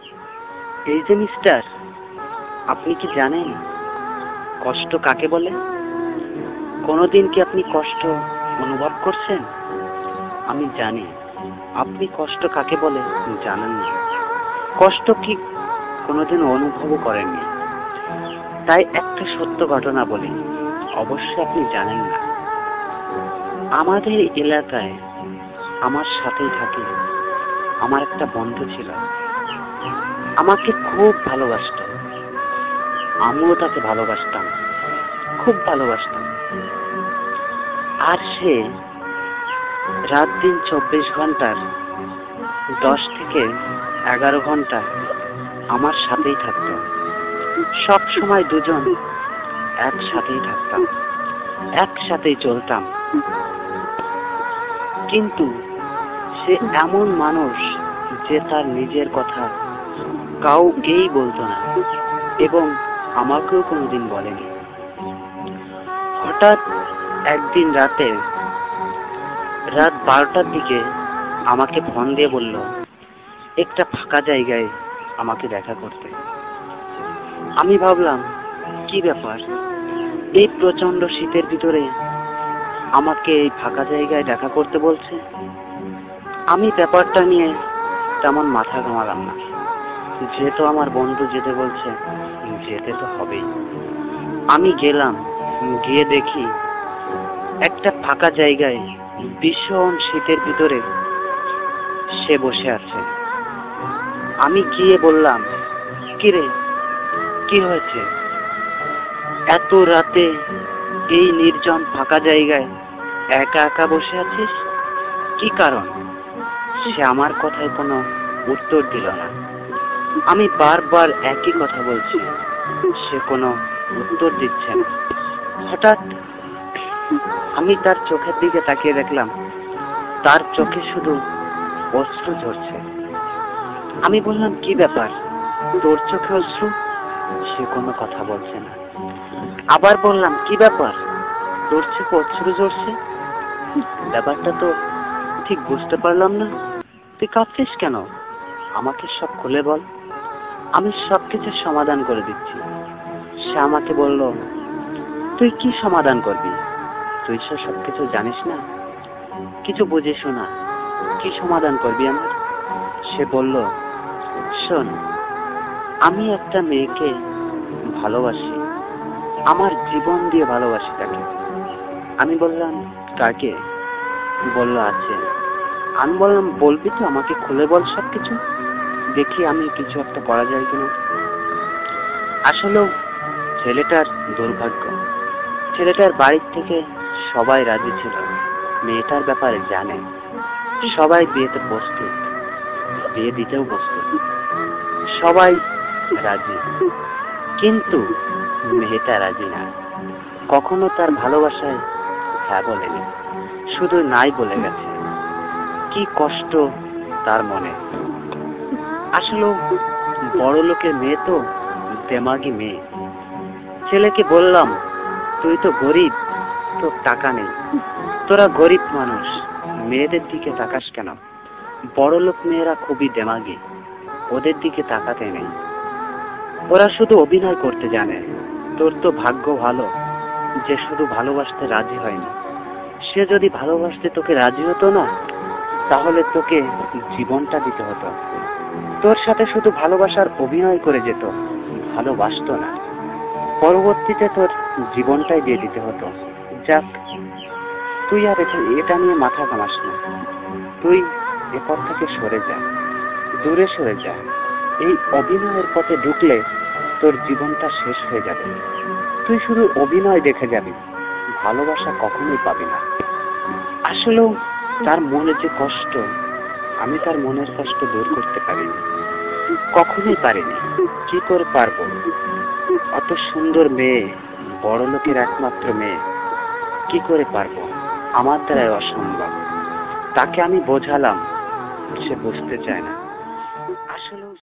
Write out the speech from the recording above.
এই যে মিস্টার, আপনি কি জানেন কষ্ট কাকে বলে? কোনোদিন কি আপনি কষ্ট অনুভব করছেন? আমি জানি আপনি কষ্ট কাকে বলে জানেন না, কষ্ট কি কোনোদিন অনুভবও করেননি। তাই একটা সত্য ঘটনা বলি, অবশ্যই আপনি জানেন না। আমাদের এলাকায় আমার সাথেই থাকে আমার একটা বন্ধু ছিল। আমাকে খুব ভালোবাসতো, আমিও তাকে ভালোবাসতাম, খুব ভালোবাসতাম। আর সে রাত দিন 24 ঘন্টার 10 থেকে 11 ঘন্টা আমার সাথেই থাকতো। সব সময় দুজন একসাথেই থাকতাম, একসাথেই চলতাম। কিন্তু সে এমন মানুষ যে তার নিজের কথা কাউকেই বলতো না, এবং আমাকেও কোনোদিন বলেনি। হঠাৎ একদিন রাত 12টার দিকে আমাকে ফোন দিয়ে বলল একটা ফাঁকা জায়গায় আমাকে দেখা করতে। আমি ভাবলাম কি ব্যাপার, এই প্রচন্ড শীতের ভিতরে আমাকে এই ফাঁকা জায়গায় দেখা করতে বলছে। আমি ব্যাপারটা নিয়ে তেমন মাথা ঘামালাম না, যেহেতু আমার বন্ধু যেতে বলছে যেতে তো হবেই। আমি গেলাম, গিয়ে দেখি একটা ফাঁকা জায়গায় ভীষণ শীতের ভিতরে সে বসে আছে। আমি গিয়ে বললাম, কিরে, কি হয়েছে? এত রাতে এই নির্জন ফাঁকা জায়গায় একা একা বসে আছিস, কি কারণ? সে আমার কথায় কোনো উত্তর দিল না। আমি বারবার একই কথা বলছি, সে কোনো উত্তর দিচ্ছে না। হঠাৎ আমি তার চোখের দিকে তাকিয়ে দেখলাম তার চোখে শুধু অশ্রু ঝরছে। আমি বললাম, কি ব্যাপার, তোর চোখে অশ্রু? সে কোনো কথা বলছে না। আবার বললাম, কি ব্যাপার, তোর চোখে অশ্রু ঝরছে? ব্যাপারটা তো ঠিক বুঝতে পারলাম না, তুই কাঁদছিস কেন? আমাকে সব খুলে বল, আমি সবকিছু সমাধান করে দিচ্ছি। সে আমাকে বলল, তুই কি সমাধান করবি? তুই তো সবকিছু জানিস না, কিছু বুঝিস না, কি সমাধান করবি আমার? সে বলল, শোন, আমি একটা মেয়েকে ভালোবাসি, আমার জীবন দিয়ে ভালোবাসি তাকে। আমি বললাম, কাকে? বলল, আছে। আমি বললাম, বলবি তো, আমাকে খুলে বল সবকিছু, দেখি আমি কিছু একটা করা যায় কিনা। আসলে ছেলেটার দুর্ভাগ্য, ছেলেটার বাড়ির থেকে সবাই রাজি ছিল, মেয়েটার ব্যাপারে জানে, সবাই বিয়েতে প্রস্তুত, বিয়ে দিতেও প্রস্তুত, সবাই রাজি, কিন্তু মেয়েটা রাজি না। কখনো তার ভালোবাসায় হ্যাঁ বলেনি, শুধু নাই বলে গেছে। কি কষ্ট তার মনে। আসলে বড় লোকের মেয়ে তো, দেমাগি মেয়ে। ছেলেকে বললাম, তুই তো গরিব, তোর টাকা নেই, তোরা গরিব মানুষ, মেয়েদের দিকে তাকাস কেন? বড় লোক মেয়েরা খুবই দেমাগি, ওদের দিকে তাকাতে নেই, ওরা শুধু অভিনয় করতে জানে। তোর তো ভাগ্য ভালো যে শুধু ভালোবাসতে রাজি হয়নি। সে যদি ভালোবাসতে তোকে রাজি হতো না, তাহলে তোকে জীবনটা দিতে হতো। তোর সাথে শুধু ভালোবাসার অভিনয় করে যেত, ভালোবাসতো না। পরবর্তীতে তোর জীবনটাই দিয়ে দিতে হতো। যাক, তুই আর এটা নিয়ে মাথা ঘামাস না, তুই এরপর থেকে সরে যা, দূরে সরে যা। এই অভিনয়ের পথে ঢুকলে তোর জীবনটা শেষ হয়ে যাবে। তুই শুধু অভিনয় দেখে যাবি, ভালোবাসা কখনোই পাবি না। আসলেও তার মনে যে কষ্ট, আমি তার মনের কষ্ট দূর করতে পারিনি, কখনোই পারিনি। কি করে পারবো? অত সুন্দর মেয়ে, বড় লোকের একমাত্র মেয়ে, কি করে পারবো? আমার দ্বারাই অসম্ভব। তাকে আমি বোঝালাম, সে বুঝতে চায় না। আসলে